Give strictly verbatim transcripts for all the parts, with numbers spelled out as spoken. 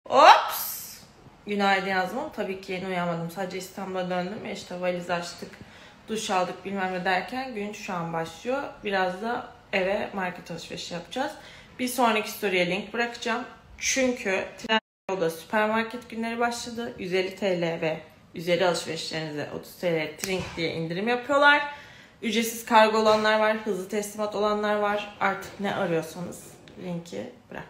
Ops! Günaydın yazmam. Tabii ki yeni uyanmadım. Sadece İstanbul'a döndüm. Ya işte valiz açtık, duş aldık bilmem ne derken gün şu an başlıyor. Biraz da eve market alışverişi yapacağız. Bir sonraki story'e link bırakacağım. Çünkü Trendyol'da süpermarket günleri başladı. yüz elli TL ve üzeri alışverişlerinize otuz TL Trink diye indirim yapıyorlar. Ücretsiz kargo olanlar var, hızlı teslimat olanlar var. Artık ne arıyorsanız linki bıraktım.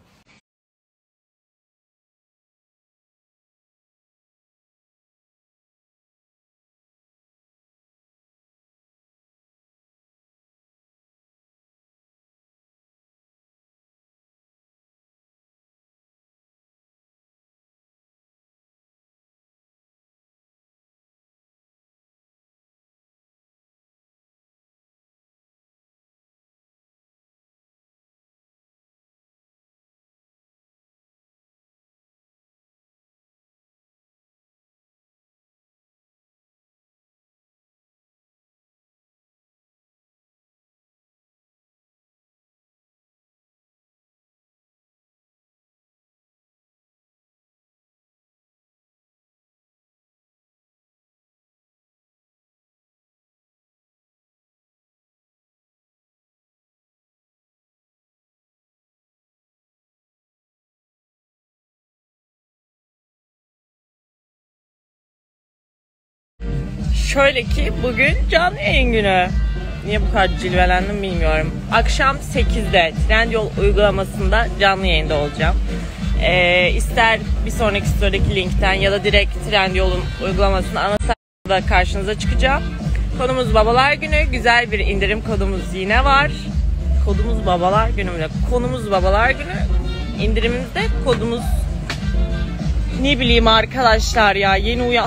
Şöyle ki bugün canlı yayın günü. Niye bu kadar cilvelendim bilmiyorum. Akşam sekizde Trendyol uygulamasında canlı yayında olacağım. Ee, ister bir sonraki story'deki linkten ya da direkt Trendyol'un uygulamasında ana sayfada karşınıza çıkacağım. Konumuz Babalar Günü. Güzel bir indirim kodumuz yine var. Kodumuz Babalar Günü mü? Konumuz Babalar Günü. İndirimimizde kodumuz ne bileyim arkadaşlar ya yeni uyan.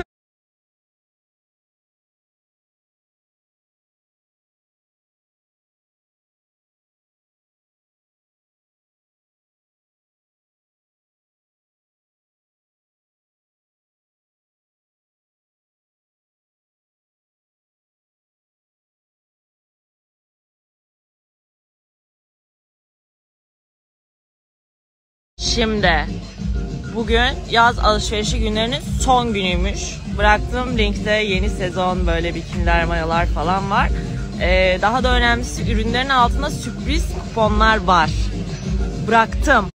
Şimdi bugün yaz alışverişi günlerinin son günüymüş. Bıraktığım linkte yeni sezon böyle bikiniler, mayolar falan var. Ee, daha da önemlisi ürünlerin altında sürpriz kuponlar var. Bıraktım.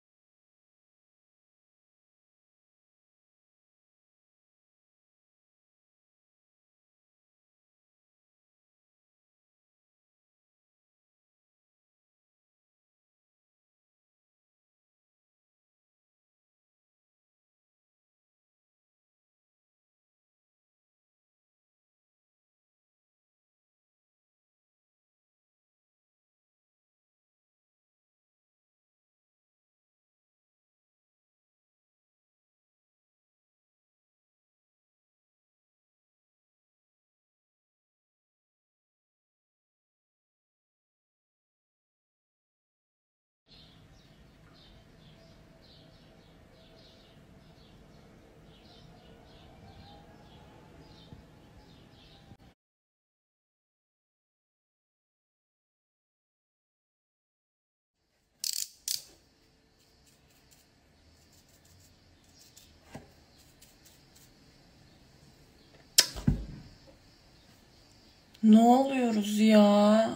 Ne oluyoruz ya?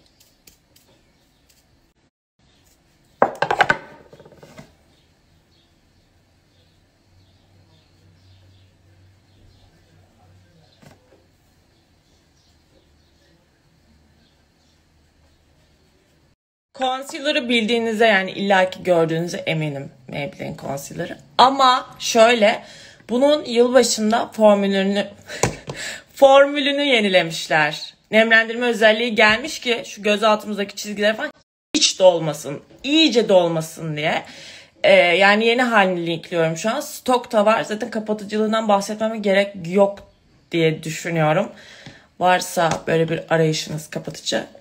Concealer'ı bildiğinize yani illaki gördüğünüze eminim. Maybelline concealer'ı. Ama şöyle bunun yılbaşında formülünü formülünü yenilemişler. Nemlendirme özelliği gelmiş ki şu göz altımızdaki çizgiler falan hiç dolmasın. İyice dolmasın diye. Ee, yani yeni halini linkliyorum şu an. Stokta var. Zaten kapatıcılığından bahsetmeme gerek yok diye düşünüyorum. Varsa böyle bir arayışınız kapatıcı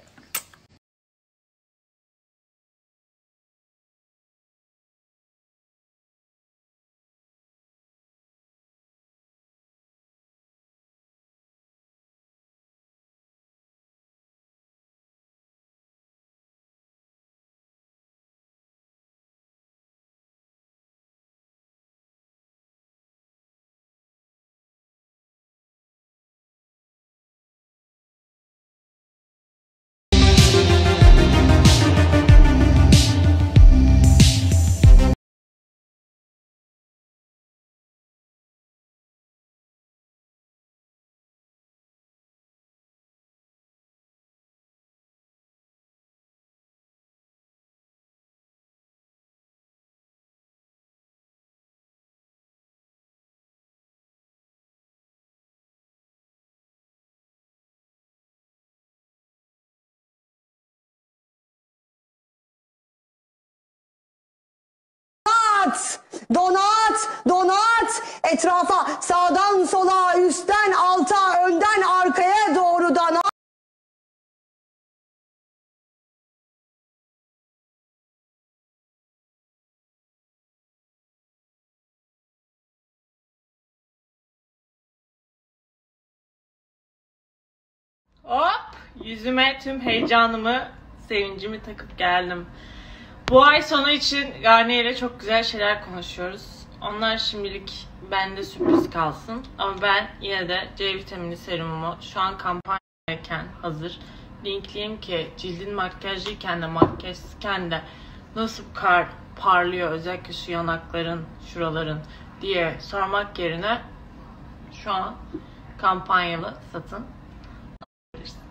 donat, donat, donat. Etrafa, sağdan sola, üstten alta, önden arkaya doğru donat. Hop! Yüzüme tüm heyecanımı, sevincimi takıp geldim. Bu ay sonu için Garnier ile çok güzel şeyler konuşuyoruz. Onlar şimdilik bende sürpriz kalsın. Ama ben yine de C vitamini serumumu şu an kampanyayken hazır linkleyeyim ki cildin makyajlıyken de makyajken de nasıl kar parlıyor, özellikle şu yanakların, şuraların diye sormak yerine şu an kampanyalı satın alabilirsiniz.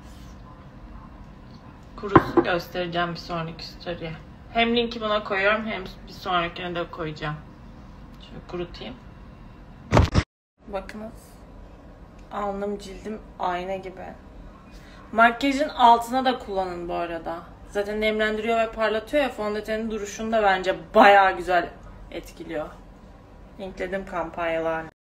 Kurusu göstereceğim bir sonraki story'e. Hem linki buna koyuyorum hem bir sonrakine de koyacağım. Şöyle kurutayım. Bakınız. Alnım, cildim ayna gibi. Makyajın altına da kullanın bu arada. Zaten nemlendiriyor ve parlatıyor ya, fondötenin duruşunu da bence bayağı güzel etkiliyor. Linkledim kampanyalarını.